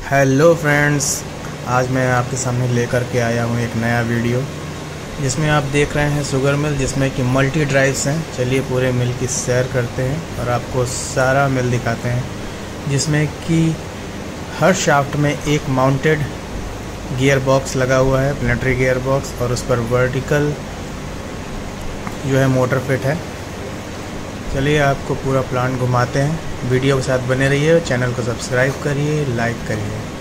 Hello friends, आज मैं आपके सामने लेकर के आया हूँ एक नया वीडियो जिसमें आप देख रहे हैं शुगर मिल, जिसमें कि मल्टी ड्राइव्स हैं। चलिए पूरे मिल की सैर करते हैं और आपको सारा मिल दिखाते हैं, जिसमें कि हर शाफ्ट में एक माउंटेड गियर बॉक्स लगा हुआ है, प्लेनेटरी गियर बॉक्स, और उस पर वर्टिकल जो है मोटर फिट है। चलिए आपको पूरा प्लांट घुमाते हैं। वीडियो के साथ बने रहिए, चैनल को सब्सक्राइब करिए, लाइक करिए।